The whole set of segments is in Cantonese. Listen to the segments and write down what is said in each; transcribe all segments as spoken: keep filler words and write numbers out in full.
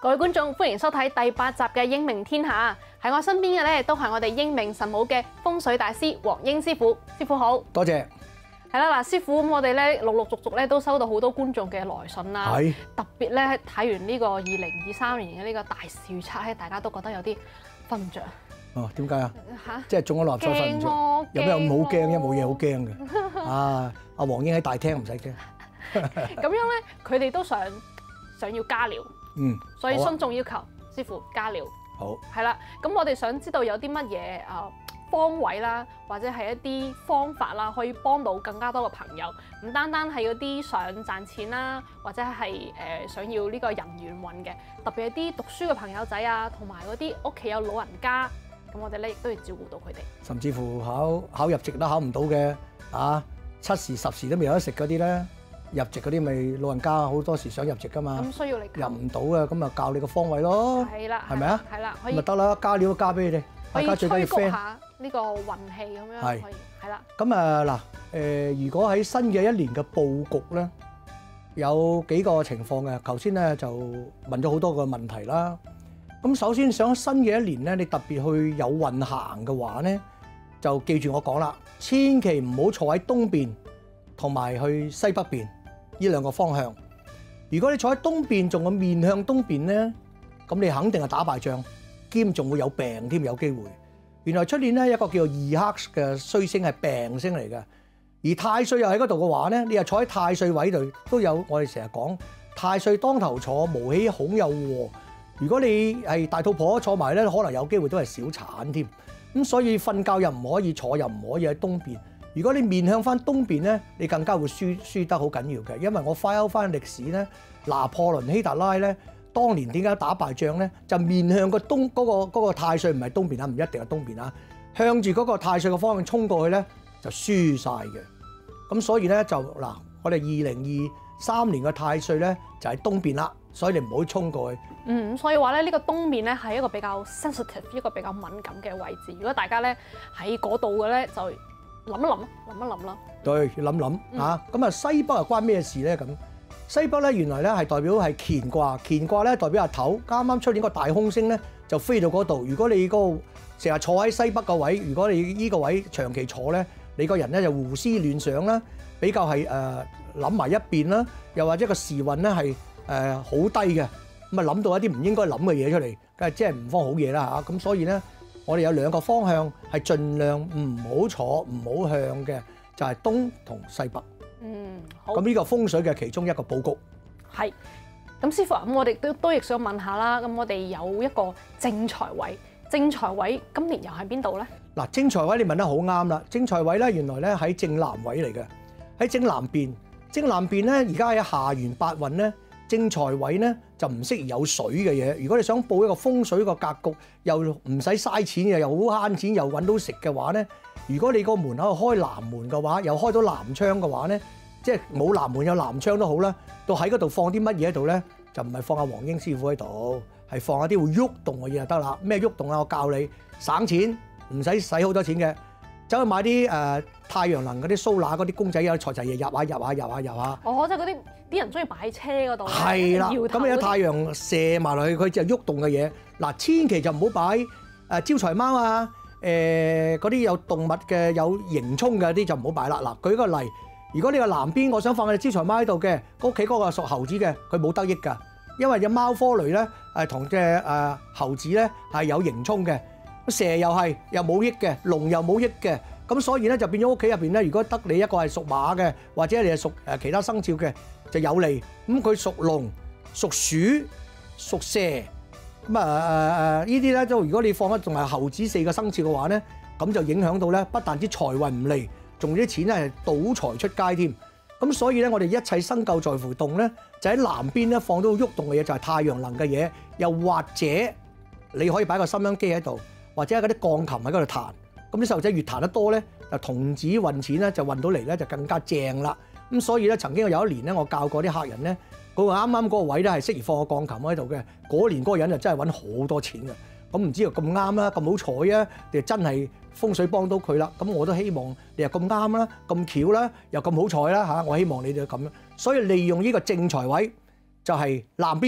各位觀眾，歡迎收睇第八集嘅英明天下。喺我身邊嘅咧，都係我哋英明神武嘅風水大師黃英師傅。師傅好， 多謝。 係啦，嗱，師傅咁，我哋咧陸陸續續咧都收到好多觀眾嘅來信啦。係。特別咧睇完呢個二零二三年嘅呢個大事預測咧，大家都覺得有啲瞓唔着。 哦，點解啊？ 嚇！ 即係中咗六合彩瞓唔着。有咩咁好驚啫？冇嘢好驚嘅。啊！阿黃英喺大廳唔使驚。 咁樣咧，佢哋都想想要加料。嗯。所以慎重要求師傅加料。好。係啦，咁我哋想知道有啲乜嘢啊方位啦，或者係一啲方法啦，可以幫到更加多嘅朋友，唔單單係嗰啲想賺錢啦，或者係誒、呃、想要呢個人緣運嘅，特別係啲讀書嘅朋友仔啊，同埋嗰啲屋企有老人家，咁我哋咧亦都要照顧到佢哋。甚至乎考考入籍都考唔到嘅，啊七時十時都未有得食嗰啲咧，入籍嗰啲咪老人家好多時想入籍噶嘛，咁需要你入唔到嘅，咁咪教你個方位咯，係啦，係咪啊？係啦，可以咪得啦，加料都加俾你哋，大家最緊要 friend。呢個運氣咁樣可以，係啦。咁啊嗱，誒，如果喺新嘅一年嘅佈局咧，有幾個情況嘅。頭先咧就問咗好多個問題啦。咁首先想新嘅一年咧，你特別去有運行嘅話咧，就記住我講啦，千祈唔好坐喺東邊同埋去西北邊呢兩個方向。如果你坐喺東邊，仲要面向東邊咧，咁你肯定係打敗仗，兼仲會有病添，有機會。原來出年咧一個叫做二黑嘅衰星係病星嚟嘅，而太歲又喺嗰度嘅話咧，你又坐喺太歲位度都有。我哋成日講太歲當頭坐，無喜恐有禍。如果你係大肚婆坐埋咧，可能有機會都係小產添。咁所以瞓覺又唔可以坐，又唔可以喺東邊。如果你面向翻東邊咧，你更加會輸輸得好緊要嘅。因為我翻翻歷史咧，拿破崙希特拉咧。當年點解打敗仗咧？就面向個東嗰個嗰個太歲，唔係東邊啊，唔一定係東邊啊。向住嗰個太歲嘅方向衝過去咧，就輸晒嘅。咁所以咧就嗱，我哋二零二三年嘅太歲咧就喺東邊啦，所以你唔好衝過去。嗯，所以話咧呢個東面咧係一個比較 sensitive， 一個比較敏感嘅位置。如果大家咧喺嗰度嘅咧，就諗一諗，諗一諗啦。對，要諗諗嚇。咁啊，西北又關咩事咧？咁？西北咧原來咧係代表係乾卦，乾卦咧代表阿頭。啱啱出年個大空星咧就飛到嗰度。如果你嗰個成日坐喺西北個位，如果你依個位長期坐咧，你個人咧就胡思亂想啦，比較係誒諗埋一邊啦，又或者個時運咧係誒好低嘅，咁啊諗到一啲唔應該諗嘅嘢出嚟，梗係即係唔方好嘢啦嚇。咁所以咧，我哋有兩個方向係盡量唔好坐、唔好向嘅，就係東同西北。嗯，好。咁呢個風水嘅其中一個佈局係。咁師傅啊，咁我哋都都亦想問下啦。咁我哋有一個正財位，正財位今年又喺邊度咧？嗱，正財位你問得好啱啦。正財位咧，原來咧喺正南位嚟嘅，喺正南邊。正南邊咧，而家喺下元八運咧，正財位咧就唔適宜有水嘅嘢。如果你想佈一個風水個格局，又唔使嘥錢嘅，又好慳錢，又揾到食嘅話咧。如果你個門口開南門嘅話，又開到南窗嘅話咧，即係冇南門有南窗都好啦。到喺嗰度放啲乜嘢喺度咧，就唔係放阿黃英師傅喺度，係放一啲會喐動嘅嘢就得啦。咩喐動啊？我教你省錢，唔使使好多錢嘅，走去買啲誒、呃、太陽能嗰啲蘇拿嗰啲公仔啊，財財爺入下入下入下入下。哦，即係嗰啲啲人中意擺車嗰度。係啦，咁有太陽射埋落去，佢就喐動嘅嘢。嗱，千祈就唔好擺誒招財貓啊！誒嗰啲有動物嘅有迎衝嘅啲就唔好擺啦。嗱，舉個例，如果你個南邊我想放隻招財貓喺度嘅，屋企嗰個屬猴子嘅，佢冇得益㗎，因為隻貓科雷咧誒同隻誒猴子咧係有迎衝嘅，蛇又係又冇益嘅，龍又冇益嘅，咁所以咧就變咗屋企入邊咧，如果得你一個係屬馬嘅，或者你係屬誒其他生肖嘅，就有利。咁佢屬龍、屬鼠、屬蛇。咁啊誒誒呢啲咧都如果你放咗仲係猴子四個生肖嘅話咧，咁就影響到咧，不但之財運唔利，仲啲錢咧係賭財出街添。咁所以咧，我哋一切生救在乎動咧，就喺南邊咧放到喐動嘅嘢，就係太陽能嘅嘢，又或者你可以擺個收音機喺度，或者係嗰啲鋼琴喺嗰度彈。咁啲細路仔越彈得多咧，就童子運錢咧就運到嚟咧就更加正啦。咁所以咧，曾經有一年咧，我教過啲客人咧。嗰個啱啱嗰個位咧係適宜放個鋼琴喺度嘅，嗰年嗰個人就真係揾好多錢嘅。咁唔知又咁啱啦，咁好彩啊，你真係風水幫到佢啦。咁我都希望你又咁啱啦，咁巧啦，又咁好彩啦嚇。我希望你哋咁樣，所以利用呢個正財位就係南邊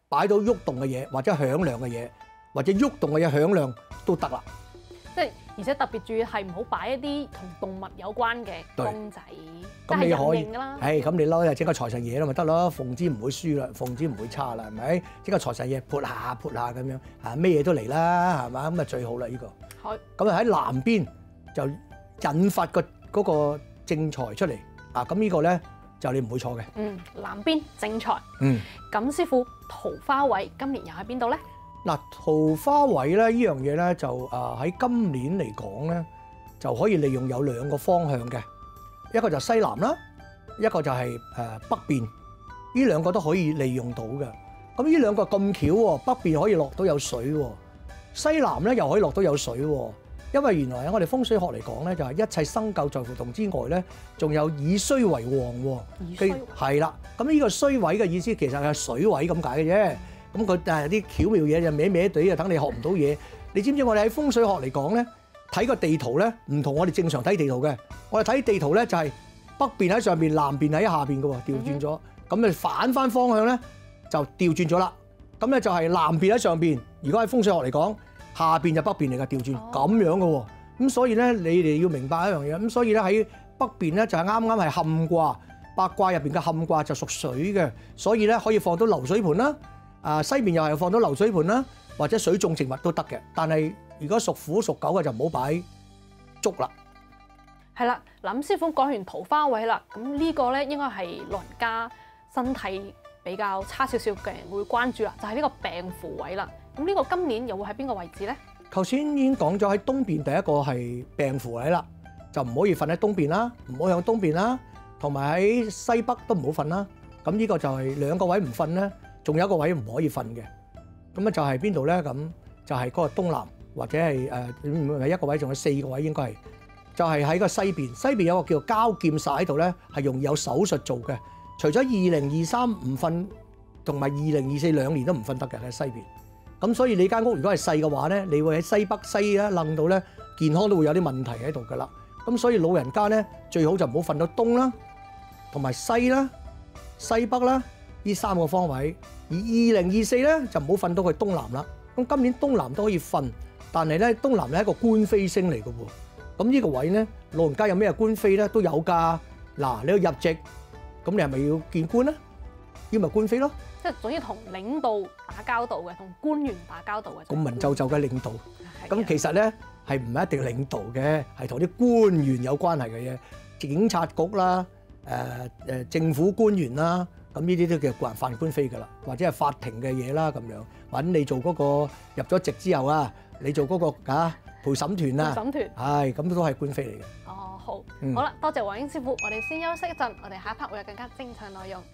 擺到喐動嘅嘢，或者響亮嘅嘢，或者喐動嘅嘢響亮都得啦。 即係而且特別注意係唔好擺一啲同動物有關嘅公仔， 咁你可以㗎啦。 係咁你攞就整個財神爺啦，咪得咯，奉旨唔會輸啦，奉旨唔會差啦，係咪？整個財神爺潑下潑下咁樣，啊咩嘢都嚟啦，係嘛？咁啊最好啦呢個。 好。咁啊喺南邊就引發個嗰個正財出嚟，啊咁呢個咧就你唔會錯嘅。 嗯，南邊正財。 嗯。 咁師傅桃花位今年又喺邊度咧？ 嗱，桃花位咧，呢樣嘢咧就啊喺今年嚟講咧，就可以利用有兩個方向嘅，一個就西南啦，一個就係誒北邊，呢兩個都可以利用到嘅。咁呢兩個咁巧喎，北邊可以落到有水喎，西南咧又可以落到有水喎。因為原來喺我哋風水學嚟講咧，就係一切生救在乎動之外咧，仲有以衰為旺喎。 以衰為係啦，咁呢個衰位嘅意思其實係水位咁解嘅啫。咁佢但係啲巧妙嘢就歪歪地啊，等你學唔到嘢。你知唔知我哋喺風水學嚟講咧，睇個地圖咧唔同我哋正常睇地圖嘅。我哋睇地圖咧就係北邊喺上邊，南邊喺下邊嘅喎，調轉咗。咁你反翻方向咧就調轉咗啦。咁咧就係南邊喺上邊。如果喺風水學嚟講，下邊就北邊嚟㗎，調轉咁樣嘅喎。咁所以咧你哋要明白一樣嘢。咁所以咧喺北邊咧就係啱啱係坎卦，八卦入邊嘅坎卦就屬水嘅，所以咧可以放到流水盤啦。啊，西邊又係放到流水盤啦，或者水種植物都得嘅。但係如果屬虎屬狗嘅就唔好擺竹啦。 係啦，嗱咁師傅講完桃花位啦，咁呢個咧應該係老人家身體比較差少少嘅人會關注啦，就係呢個病符位啦。咁呢個今年又會喺邊個位置咧？頭先已經講咗喺東邊第一個係病符位啦，就唔可以瞓喺東邊啦，唔好向東邊啦，同埋喺西北都唔好瞓啦。咁呢個就係兩個位唔瞓咧。仲有一個位唔可以瞓嘅，咁啊就係邊度咧？咁就係嗰個東南或者係誒唔係一個位，仲有四個位應該係，就係喺個西邊。西邊有個叫做交劍煞喺度咧，係容易有手術做嘅。除咗二零二三唔瞓，同埋二零二四兩年都唔瞓得嘅喺西邊。咁所以你間屋如果係細嘅話咧，你會喺西北西咧楞到咧，健康都會有啲問題喺度噶啦。咁所以老人家咧最好就唔好瞓到東啦，同埋西啦、西北啦呢三個方位。而二零二四咧就唔好瞓到去東南啦。咁今年東南都可以瞓，但係咧東南咧係一個官非星嚟嘅喎。咁呢個位咧老人家有咩官非咧都有㗎。嗱，你要入籍，咁你係咪要見官咧？要咪官非咯。即係總之同領導打交道嘅，同官員打交道嘅。咁文縐縐嘅領導，咁其實咧係唔係一定領導嘅，係同啲官員有關係嘅嘢，警察局啦、誒誒政府官員啦。咁呢啲都叫個人犯官非㗎啦，或者係法庭嘅嘢啦咁樣。揾你做嗰個入咗籍之後啊，你做嗰個啊陪審團啊，陪審團係咁都係官非嚟嘅。哦，好，嗯、好啦，多謝黃英師傅，我哋先休息一陣，我哋下一 part 會有更加精彩內容。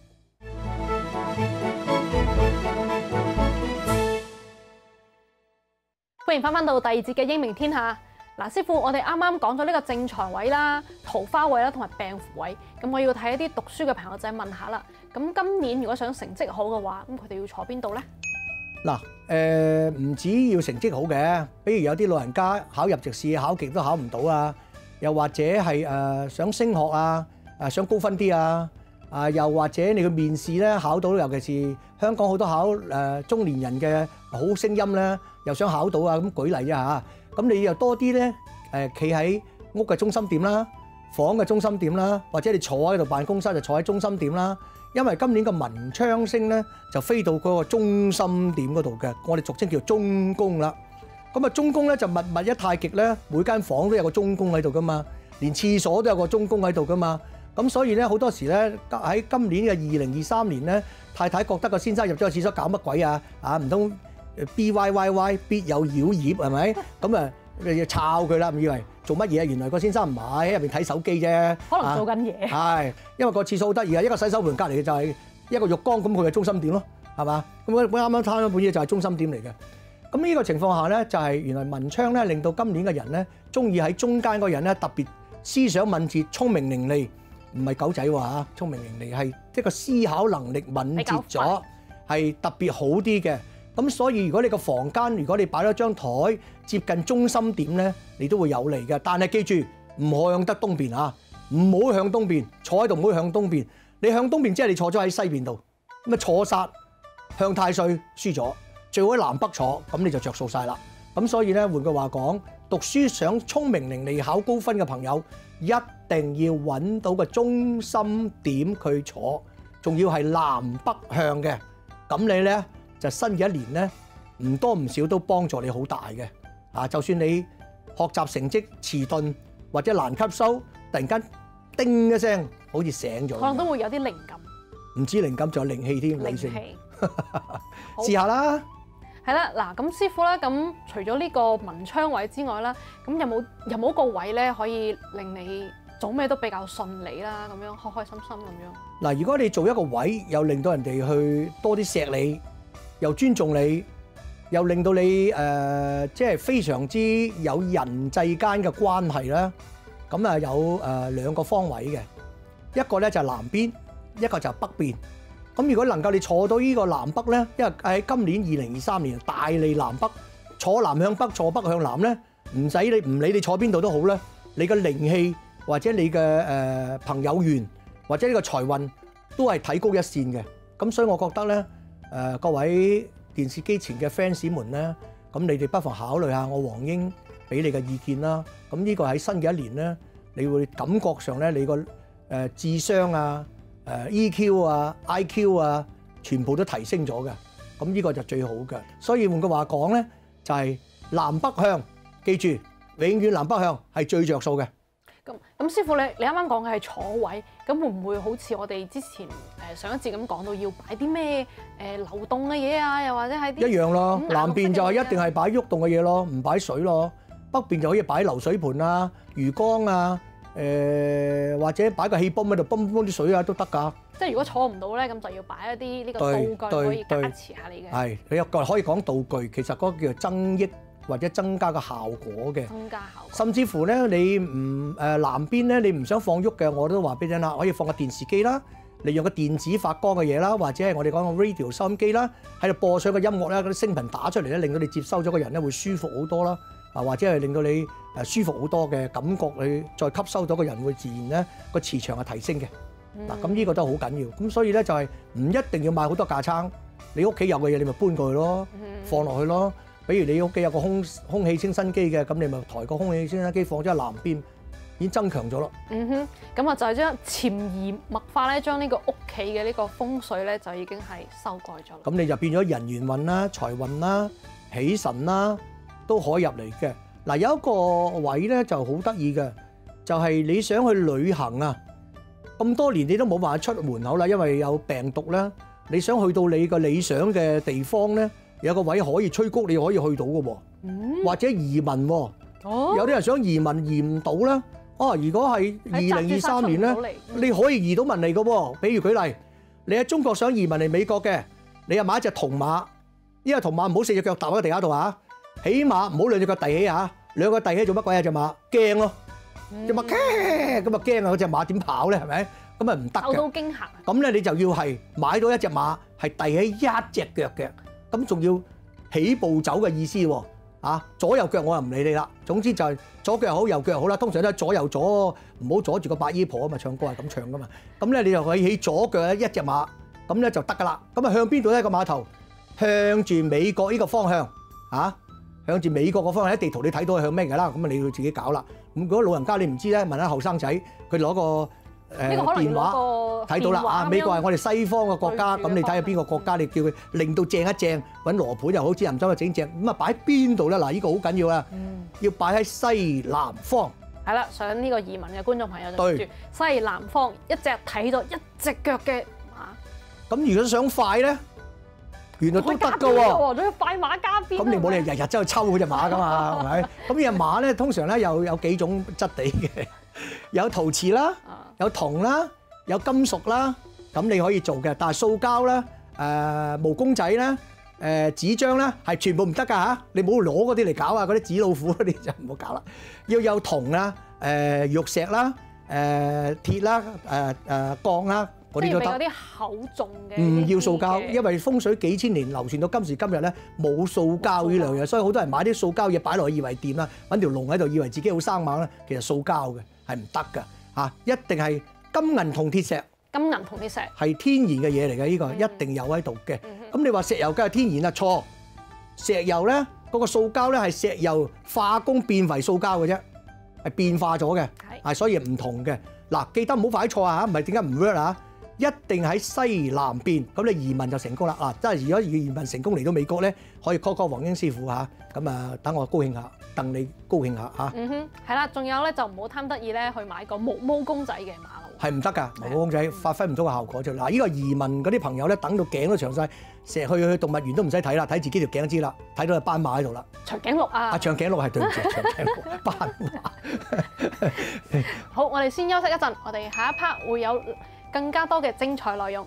歡迎翻返到第二節嘅英明天下。嗱，師傅，我哋啱啱講咗呢個正財位啦、桃花位啦，同埋病符位。咁我要睇一啲讀書嘅朋友仔問下啦。咁今年如果想成績好嘅話，咁佢哋要坐邊度咧？嗱，誒唔止要成績好嘅，比如有啲老人家考入籍試考極都考唔到啊，又或者係誒想升學啊，誒想高分啲啊，啊又或者你嘅面試咧考到，尤其是香港好多考誒中年人嘅好聲音咧，又想考到啊，咁舉例啊嚇。咁你又多啲咧，誒企喺屋嘅中心點啦，房嘅中心點啦，或者你坐喺度辦公室就坐喺中心點啦。因為今年個文昌星咧就飛到嗰個中心點嗰度嘅，我哋俗稱叫中宮啦。咁啊中宮咧就密密一太極咧，每間房都有個中宮喺度噶嘛，連廁所都有個中宮喺度噶嘛。咁所以咧好多時咧喺今年嘅二零二三年咧，太太覺得個先生入咗個廁所搞乜鬼啊？啊唔通？B Y Y Y 必有妖孽係咪？咁啊要抄佢啦，唔以為做乜嘢？原來個先生唔係喺入邊睇手機啫，可能做緊嘢。係，因為個廁所好得意啊，一個洗手盆隔離嘅就係一個浴缸，咁佢係中心點咯，係嘛？咁我啱啱攤咗本嘢就係中心點嚟嘅。咁呢個情況下咧，就係原來文昌咧令到今年嘅人咧，中意喺中間嗰個人咧特別思想敏捷、聰明伶俐，唔係狗仔話嚇，聰明伶俐係即係個思考能力敏捷咗，係特別好啲嘅。咁所以如果你個房間，如果你擺咗張台接近中心點咧，你都會有利嘅。但係記住唔好向得東邊啊，唔好向東邊，坐喺度唔好向東邊。你向東邊即係你坐咗喺西邊度，咁啊錯煞向太歲輸咗，最好喺南北坐，咁你就着數晒啦。咁所以咧，換句話講，讀書想聰明伶俐考高分嘅朋友，一定要揾到個中心點去坐，仲要係南北向嘅。咁你咧就新嘅一年咧，唔多唔少都幫助你好大嘅。啊，就算你學習成績遲鈍或者難吸收，突然間叮一聲，好似醒咗， 可能都會有啲靈感。 唔知靈感仲有靈氣添，女性氣試下啦。 係啦，嗱咁師傅啦，咁除咗呢個文昌位之外啦，咁有冇有冇一個位咧可以令你做咩都比較順利啦，咁樣開開心心咁樣？ 嗱，如果你做一個位，又令到人哋去多啲錫你，又尊重你，又令到你誒即係非常之有人際間嘅關係啦，咁啊有誒兩個方位嘅，一個咧就係南邊，一個就係北邊。咁如果能夠你坐到呢個南北咧，因為喺今年二零二三年大利南北，坐南向北，坐北向南咧，唔使你唔理你坐邊度都好咧，你嘅靈氣或者你嘅誒朋友緣或者呢個財運都係睇高一線嘅。咁所以我覺得咧，誒各位電視機前嘅 fans 們咧，咁你哋不妨考慮下我黃英俾你嘅意見啦。咁呢個喺新嘅一年咧，你會感覺上咧你個誒智商啊，誒 E Q 啊、I Q 啊，全部都提升咗嘅，咁呢個就最好嘅。所以換句話講咧，就係南北向，記住永遠南北向係最着數嘅。 咁咁師傅你你啱啱講嘅係坐位，咁會唔會好似我哋之前誒上一節咁講到要擺啲咩誒流動嘅嘢啊？又或者係啲一樣咯，南邊就係一定係擺喐動嘅嘢咯，唔擺水咯。北邊就可以擺流水盤啊、魚缸啊。誒、呃、或者擺個氣泵喺度泵泵啲水啊都得㗎。 即係如果坐唔到咧，咁就要擺一啲呢個道具可以加持下你嘅。係， 你有個可以講道具，其實嗰個叫做增益或者增加個效果嘅。 增加效果。甚至乎咧，你唔誒、呃、南邊咧，你唔想放喐嘅，我都話俾你聽啦，可以放個電視機啦，利用個電子發光嘅嘢啦，或者係我哋講個 radio 收音機啦，喺度播上個音樂咧，嗰啲聲頻打出嚟咧，令到你接收咗個人咧會舒服好多啦。啊，或者係令到你誒舒服好多嘅感覺，你再吸收到個人會自然咧個磁場係提升嘅。嗱、嗯，咁呢個都好緊要。咁所以咧就係唔一定要買好多架撐，你屋企有嘅嘢你咪搬過去咯，嗯、放落去咯。比如你屋企有個空空氣清新機嘅，咁你咪抬個空氣清新機放咗喺南邊，已經增強咗咯。 嗯哼，咁啊就係將潛移默化咧，將呢個屋企嘅呢個風水咧就已經係修改咗。 咁你就變咗人緣運啦、財運啦、喜神啦。都可以入嚟嘅。嗱，有一個位咧就好得意嘅，就係、是、你想去旅行啊，咁多年你都冇辦法出門口啦，因為有病毒啦。你想去到你個理想嘅地方咧，有個位可以催谷你可以去到嘅喎，嗯、或者移民喎。哦、有啲人想移民移唔到啦。啊，如果係二零二三年咧，你可以移到民嚟嘅喎。比如舉例，你喺中國想移民嚟美國嘅，你又買一隻銅馬，呢個銅馬唔好四隻腳踏喺地下度啊！起碼唔好兩隻腳遞起嚇，兩個遞起做乜鬼啊？隻馬驚咯，隻馬驚咁啊驚啊！嗰隻馬點跑咧？係咪？咁啊唔得嘅。受到驚嚇。 咁咧你就要係買到一隻馬係遞起一隻腳嘅，咁仲要起步走嘅意思喎。啊，左右腳我又唔理你啦。總之就係左腳好，右腳好啦。通常都係左右左，唔好阻住個八姨婆啊嘛。唱歌係咁唱噶嘛。咁咧你就可以起左腳一隻馬，咁咧就得噶啦。咁啊向邊度咧個碼頭？向住美國呢個方向啊！向住美國個方向，喺地圖你睇到係向咩嘅啦？咁啊，你要自己搞啦。咁如果老人家你唔知咧，問下後生仔，佢攞個誒、呃、電話睇到啦。啊，美國係我哋西方嘅國家，咁你睇下邊個國家，你叫佢令到正一正，揾羅盤又好，指南針又整正。咁啊，擺喺邊度咧？嗱，呢個好緊要啊！嗯、要擺喺西南方。 係啦，想呢個移民嘅觀眾朋友就記住西南方一隻睇到一隻腳嘅馬。 咁如果想快咧？原來都得㗎喎， 仲要快馬加鞭。 咁你冇理由日日走去抽嗰隻馬㗎嘛，係咪？咁呢隻馬咧，通常咧有有幾種質地嘅，有陶瓷啦，有銅啦，有金屬啦，咁你可以做嘅。但係塑膠啦、誒毛公仔啦、誒紙張啦，係全部唔得㗎嚇。你唔好攞嗰啲嚟搞啊，嗰啲紙老虎嗰啲就唔好搞啦。要有銅啦、誒玉石啦、誒鐵啦、誒誒鋼啦。 即係俾嗰啲厚重嘅， 唔要塑膠，因為風水幾千年流傳到今時今日咧，冇塑膠呢樣嘢，所以好多人買啲塑膠嘢擺落去以為掂啦，揾條龍喺度以為自己好生猛咧，其實塑膠嘅係唔得㗎嚇，一定係金銀銅鐵石金銀同啲石係天然嘅嘢嚟嘅，呢個一定有喺度嘅。咁你話石油梗係天然啦，錯。石油咧嗰個塑膠咧係石油化工變為塑膠嘅啫，係變化咗嘅，係所以唔同嘅。嗱，記得唔好快錯啊嚇，唔係點解唔 work 啊？一定喺西南邊，咁你移民就成功啦。啊，真係如果移民成功嚟到美國咧，可以 call call 黃英師傅嚇，咁啊等我高興下，戥你高興下嚇。 嗯哼，係啦，仲有咧就唔好貪得意咧去買個木毛公仔嘅馬騮。 係唔得㗎，毛毛公仔發揮唔到個效果啫。嗱，呢個移民嗰啲朋友咧，等到頸都長晒，成日去去動物園都唔使睇啦，睇自己條頸知啦，睇到係斑馬喺度啦。 長頸鹿啊！ 啊，長頸鹿係對唔住，長頸鹿斑馬。 好，我哋先休息一陣，我哋下一 part 會有更加多嘅精彩內容。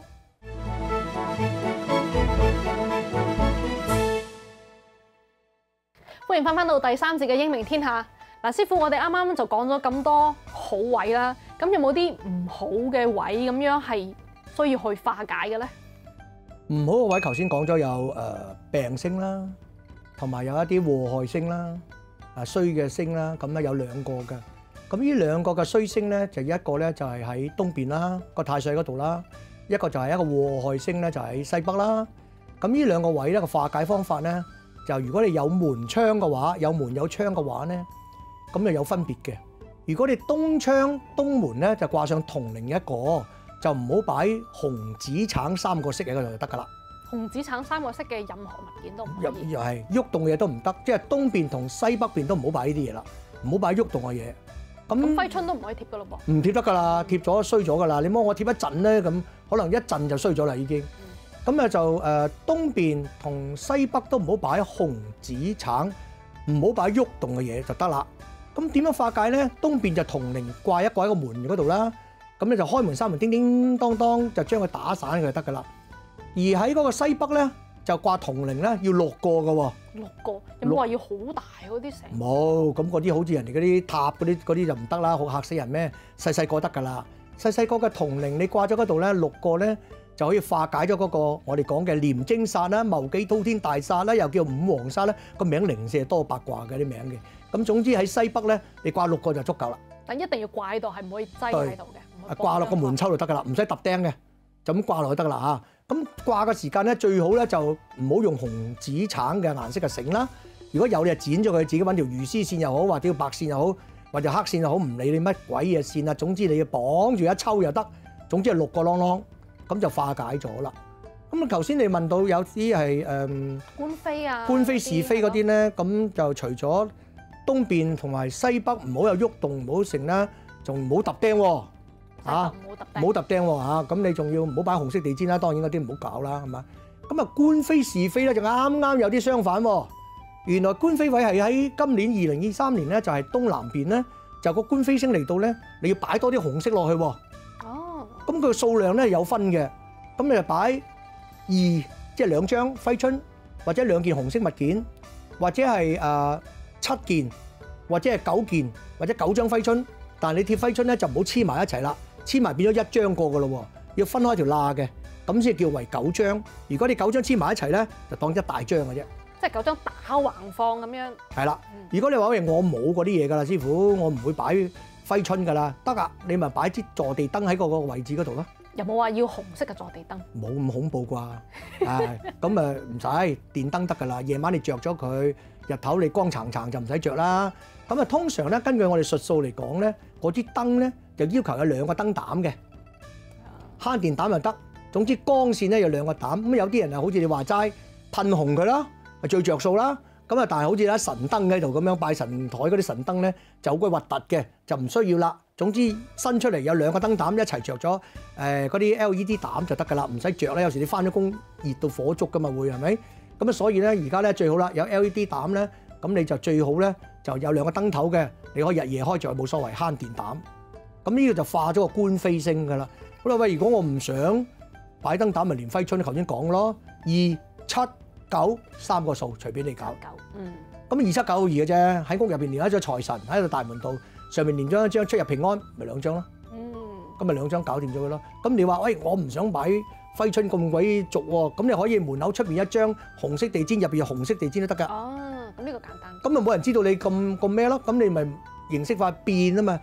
歡迎翻返到第三節嘅英明天下。嗱，師傅，我哋啱啱就講咗咁多好位啦，咁有冇啲唔好嘅位咁樣係需要去化解嘅咧？ 唔好嘅位，頭先講咗有誒病星啦，同埋有一啲禍害星啦，啊衰嘅星啦，咁咧有兩個嘅。咁呢兩個嘅衰星咧，就一個咧就係喺東邊啦，個太歲嗰度啦，一個就係一個禍害星咧，就喺西北啦。咁呢兩個位咧個化解方法咧，就如果你有門窗嘅話，有門有窗嘅話咧。咁就有分別嘅。如果你東窗東門咧就掛上銅鈴一個，就唔好擺紅紫橙三個色喺嗰度就得㗎啦。 紅紫橙三個色嘅任何物件都唔可以。 又係喐動嘅嘢都唔得，即係東邊同西北邊都唔好擺呢啲嘢啦，唔好擺喐動嘅嘢。咁咁揮春都唔可以貼㗎咯噃。 唔貼得㗎啦，貼咗衰咗㗎啦。你摸我貼一陣咧，咁可能一陣就衰咗啦已經。咁咧、嗯、就誒、呃、東邊同西北都唔好擺紅紫橙，唔好擺喐動嘅嘢就得啦。咁點樣化解咧？東邊就銅鈴掛一個喺個門嗰度啦，咁你就開門閂門，叮叮當當就將佢打散佢就得噶啦。而喺嗰個西北咧，就掛銅鈴咧，要六個嘅喎。 六個有冇話要好大嗰啲成？ 冇，咁嗰啲好似人哋嗰啲塔嗰啲嗰啲就唔得啦，好嚇死人咩？細細個得噶啦，細細個嘅銅鈴你掛咗嗰度咧，六個咧就可以化解咗嗰個我哋講嘅廉貞煞啦、謀忌滔天大煞啦，又叫五黃煞啦，個名零舍多八卦嘅啲名嘅。咁總之喺西北咧，你掛六個就足夠啦。 但一定要掛喺度，係唔可以擠喺度嘅。 掛落個門抽就得噶啦，唔使揼釘嘅，就咁掛落去得啦嚇。咁掛嘅時間咧，最好咧就唔好用紅紫橙嘅顏色嘅繩啦。如果有你就剪咗佢，自己揾條魚絲線又好，或者條白線又好，或者黑線又好，唔理你乜鬼嘢線啊。總之你要綁住一抽又得。總之係六個啷啷，咁就化解咗啦。咁啊頭先你問到有啲係誒官非啊， 官非是非嗰啲咧，咁就除咗東邊同埋西北唔好有喐動，唔好成啦，仲唔好揼釘喎嚇，唔好揼釘喎嚇。咁你仲要唔好擺紅色地氈啦，當然嗰啲唔好搞啦，係嘛？咁啊官非是非咧就啱啱有啲相反喎。原來官非位係喺今年二零二三年咧，就係東南邊咧，就個官非星嚟到咧，你要擺多啲紅色落去喎。哦。咁佢數量咧有分嘅，咁你就擺二，即係兩張揮春，或者兩件紅色物件，或者係誒。七件或者係九件或者九張揮春，但係你貼揮春咧就唔好黐埋一齊啦，黐埋變咗一張過噶咯喎，要分開條罅嘅，咁先叫為九張。如果你九張黐埋一齊咧，就當一大張嘅啫。 即係九張打橫放咁樣。係啦，如果你話喂我冇嗰啲嘢㗎啦，師傅，我唔會擺揮春㗎啦，得啊，你咪擺支坐地燈喺嗰個位置嗰度咯。 有冇話要紅色嘅坐地燈？ 冇咁恐怖啩，係咁誒唔使電燈得㗎啦，夜晚你着咗佢。日頭你光燦燦就唔使着啦。咁啊，通常咧根據我哋術數嚟講咧，嗰啲燈咧就要求有兩個燈膽嘅，慳電膽又得。總之光線咧有兩個膽。咁有啲人啊，好似你話齋噴紅佢啦，係最着數啦。咁啊，但係好似咧神燈喺度咁樣拜神台嗰啲神燈咧就好鬼核突嘅，就唔需要啦。總之伸出嚟有兩個燈膽一齊着咗誒嗰啲 L E D 膽就得㗎啦，唔使着啦。有時你翻咗工熱到火燭㗎嘛會係咪？咁啊，所以咧，而家咧最好啦，有 L E D 膽咧，咁你就最好咧，就有兩個燈頭嘅，你可以日夜開着冇所謂，慳電膽。咁呢個就化咗個官非星噶啦。好啦，喂，如果我唔想擺燈膽，咪連揮春，頭先講咯，二七九三個數隨便你搞。九，嗯。咁二七九好易嘅啫，喺屋入邊連一張財神喺個大門度，上面連咗一張出入平安，咪兩張咯。嗯。咁咪兩張搞掂咗佢咯。咁你話喂，我唔想擺揮春咁鬼俗喎，咁你可以門口出面一張紅色地氈，入邊有紅色地氈都得㗎。哦，咁呢個簡單。咁咪冇人知道你咁咁咩咯？咁你咪形式化變啊嘛。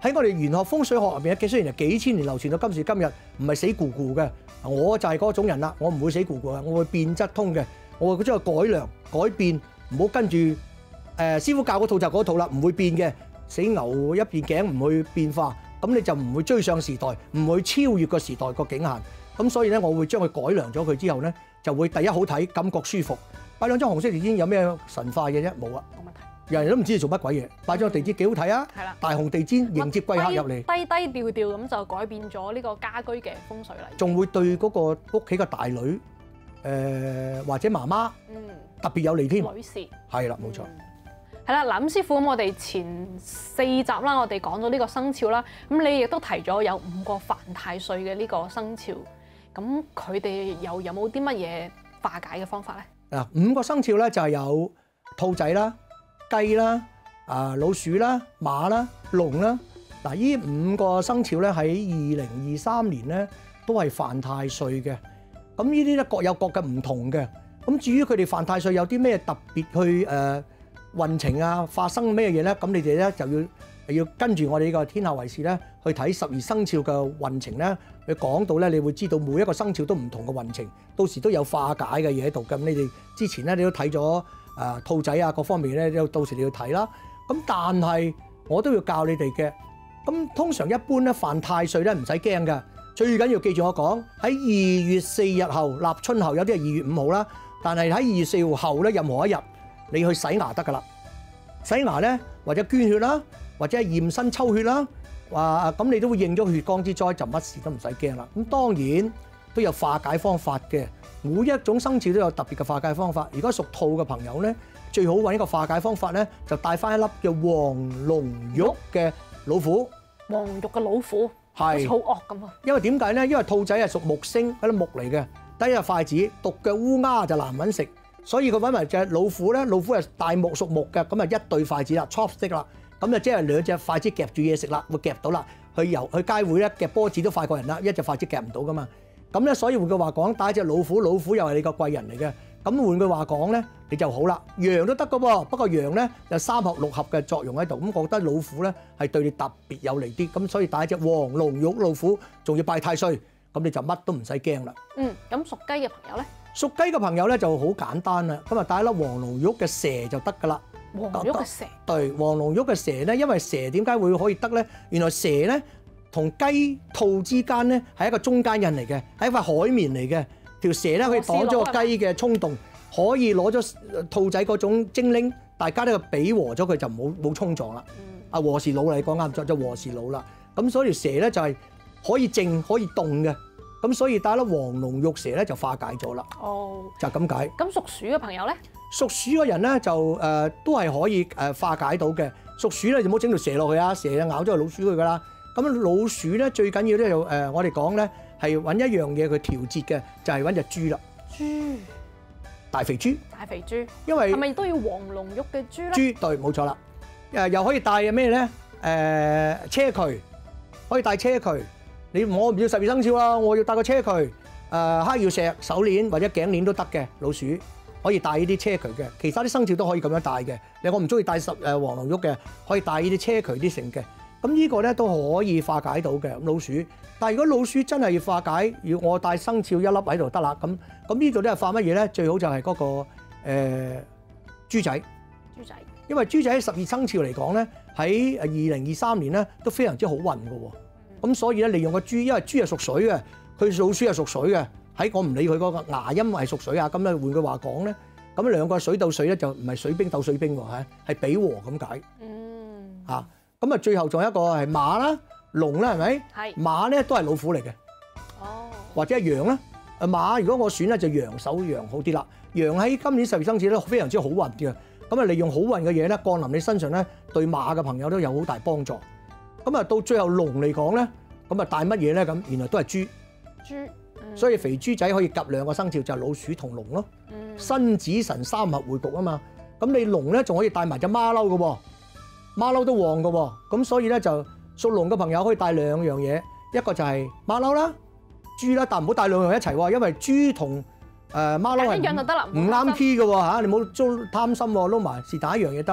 喺我哋玄學風水學入邊咧，雖然係幾千年流傳到今時今日，唔係死咕咕嘅。我就係嗰種人啦，我唔會死咕咕嘅，我會變則通嘅，我會將佢改良改變，唔好跟住誒、呃、師傅教嗰套就嗰套啦，唔會變嘅。死牛一邊頸唔會變化，咁你就唔會追上時代，唔會超越個時代個境限。咁所以咧，我會將佢改良咗佢之後咧，就會第一好睇，感覺舒服。擺兩張紅色地氈有咩神化嘅啫？冇啊， 冇問題。 人人都唔知你做乜鬼嘢，擺張地氈幾好睇啊！ 係啦， 大紅地氈迎接貴客入嚟， 低低調調咁就改變咗呢個家居嘅風水嚟。 仲會對嗰個屋企嘅大女誒、呃、或者媽媽嗯特別有利添。 女士係啦，冇錯。 係啦，嗱咁師傅咁，我哋前四集啦，我哋講咗呢個生肖啦，咁你亦都提咗有五個犯太歲嘅呢個生肖，咁佢哋又有冇啲乜嘢化解嘅方法咧？ 嗱，五個生肖咧就係有兔仔啦、雞啦、啊老鼠啦、馬啦、龍啦。嗱，呢五個生肖咧喺二零二三年咧都係犯太歲嘅。咁呢啲咧各有各嘅唔同嘅。咁至於佢哋犯太歲有啲咩特別去誒、呃運程啊，發生咩嘢咧？咁你哋咧就要要跟住我哋呢個天下為事咧，去睇十二生肖嘅運程咧。佢講到咧，你會知道每一個生肖都唔同嘅運程，到時都有化解嘅嘢喺度。咁你哋之前咧，你都睇咗誒兔仔啊各方面咧，都到時你要睇啦。咁但係我都要教你哋嘅。咁通常一般咧犯太歲咧唔使驚㗎，最緊要記住我講喺二月四日後立春後，有啲係二月五號啦，但係喺二月四號後咧任何一日。你去洗牙得㗎啦，洗牙咧或者捐血啦，或者係驗身抽血啦，話咁你都會應咗血光之災，就乜事都唔使驚啦。咁當然都有化解方法嘅，每一種生肖都有特別嘅化解方法。如果屬兔嘅朋友咧，最好揾一個化解方法咧，就帶翻一粒叫黃龍玉嘅老虎。 黃玉嘅老虎係好惡咁啊！ 因為點解咧？因為兔仔係屬木星，係粒木嚟嘅，第一隻筷子，獨腳烏鴉就難揾食。所以佢揾埋隻老虎咧，老虎係大木屬木嘅，咁啊一對筷子啦 ，chopstick 啦，咁啊即係兩隻筷子夾住嘢食啦，會夾到啦。去遊去街會咧夾波子都快過人啦，一隻筷子夾唔到噶嘛。咁咧所以換句話講，帶一隻老虎，老虎又係你個貴人嚟嘅。咁換句話講咧，你就好啦。羊都得噶噃，不過羊咧有三合六合嘅作用喺度，咁我覺得老虎咧係對你特別有利啲。咁所以帶一隻黃龍玉老虎，仲要拜太歲，咁你就乜都唔使驚啦。 嗯，咁屬雞嘅朋友咧？ 屬雞嘅朋友咧就好簡單啦，咁啊帶一粒黃龍玉嘅蛇就得噶啦。 黃龍玉嘅蛇， 對，黃龍玉嘅蛇咧，因為蛇點解會可以得咧？原來蛇咧同雞兔之間咧係一個中間人嚟嘅，係一塊海綿嚟嘅。條蛇咧可以擋咗個雞嘅衝動，可以攞咗兔仔嗰種精靈，大家呢個比和咗佢就冇冇衝撞啦。啊、嗯、和事佬嚟講啱咗，就和事佬啦。咁所以蛇咧就係可以靜可以動嘅。咁所以帶粒黃龍玉蛇咧就化解咗啦。哦，就咁解。 咁屬鼠嘅朋友咧？ 屬鼠嘅人咧就誒、呃、都係可以誒化解到嘅。屬鼠咧就唔好整條蛇落去啊，蛇就咬咗個老鼠去噶啦。咁老鼠咧最緊要咧就誒我哋講咧係揾一樣嘢佢調節嘅，就係揾隻豬啦。豬，大肥豬。大肥豬。因為係咪都要黃龍玉嘅豬咧？豬對，冇錯啦。誒又可以帶咩咧？誒、呃、車渠，可以帶車渠。你我唔要十二生肖啦，我要帶個車渠，誒、呃、黑曜石手鏈或者頸鏈都得嘅。老鼠可以帶呢啲車渠嘅，其他啲生肖都可以咁樣帶嘅。你我唔中意帶十誒黃龍玉嘅，可以帶呢啲車渠啲成嘅。咁呢個咧都可以化解到嘅老鼠。但係如果老鼠真係要化解，要我帶生肖一粒喺度得啦。咁咁呢度咧係化乜嘢咧？最好就係嗰、那個誒、呃、豬仔。豬仔。因為豬仔喺十二生肖嚟講咧，喺二零二三年咧都非常之好運嘅喎。咁所以咧，利用個豬，因為豬係屬水嘅，佢老鼠係屬水嘅。喺我唔理佢嗰個牙音係屬水啊。咁咧換句話講咧，咁兩個水鬥水咧就唔係水兵鬥水兵喎，係係比和咁解。嗯。嚇，咁啊最後仲有一個係馬啦、龍啦，係咪？係。馬咧都係老虎嚟嘅。哦。或者係羊啦。誒馬，如果我選咧就羊手羊好啲啦。羊喺今年十二生肖咧非常之好運嘅。咁啊利用好運嘅嘢咧降臨你身上咧，對馬嘅朋友都有好大幫助。咁啊，到最後龍嚟講咧，咁啊帶乜嘢咧？咁原來都係豬，豬，嗯、所以肥豬仔可以夾兩個生肖，就係、是、老鼠同龍咯。嗯、申子辰三合會局啊嘛，咁你龍咧仲可以帶埋隻馬騮嘅喎，馬騮都旺嘅喎，咁所以咧就屬龍嘅朋友可以帶兩樣嘢，一個就係馬騮啦、豬啦，但唔好帶兩樣一齊喎，因為豬同誒馬騮係一樣就得啦，唔啱 key 嘅喎嚇，你唔好租貪心喎，撈埋是但一樣嘢得啦。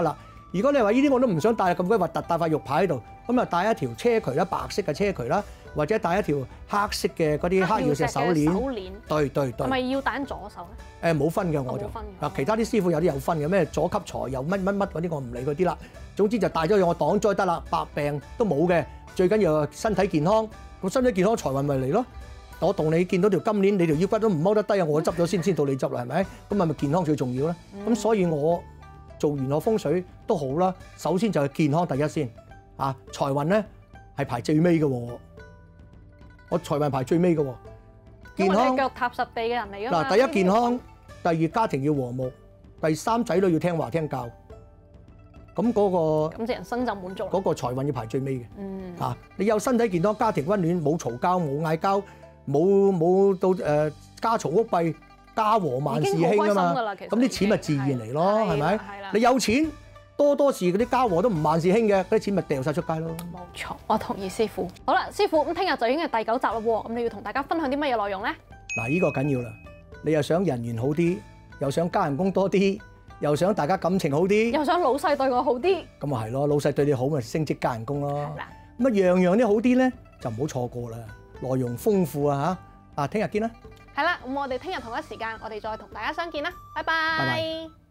如果你話呢啲我都唔想帶咁鬼核突，帶塊肉牌喺度，咁啊帶一條車渠啦，白色嘅車渠啦，或者帶一條黑色嘅嗰啲黑曜石手鏈。手鏈。對對對。 係咪要戴左手咧？ 誒冇分嘅我就。冇分嘅。嗱，其他啲師傅有啲有分嘅，咩左吸財又乜乜乜嗰啲我唔理嗰啲啦。總之就帶咗我擋災得啦，百病都冇嘅。最緊要身體健康，咁身體健康財運咪嚟咯。我同你見到條金鏈，你條腰骨都唔踎得低啊！我執咗先，先到你執啦，係咪？咁係咪健康最重要咧？咁、嗯、所以我做玄學風水都好啦。首先就係健康第一先，啊財運咧係排最尾嘅喎。我財運排最尾嘅喎。健康腳踏實地嘅人嚟㗎嘛。 嗱，第一健康，第二家庭要和睦，第三仔女要聽話聽教。咁嗰個咁人生就滿足。 嗰個財運要排最尾嘅。 嗯。 啊，你有身體健康，家庭溫暖，冇嘈交，冇嗌交。冇冇到誒家嘈屋閉，家和萬事興啊嘛！咁啲錢咪自然嚟咯，係咪？你有錢多多事嗰啲家和都唔萬事興嘅，嗰啲錢咪掉晒出街咯。 冇錯，我同意師傅。好啦，師傅咁聽日就已經係第九集啦喎，咁你要同大家分享啲乜嘢內容咧？ 嗱，呢個緊要啦！你又想人緣好啲，又想加人工多啲，又想大家感情好啲， 又想老細對我好啲， 咁咪係咯，老細對你好咪升職加人工咯。咁啊樣樣都好啲咧，就唔好錯過啦。內容豐富啊嚇！啊，聽日見啦。 係啦，咁我哋聽日同一時間，我哋再同大家相見啦。拜拜。 拜拜。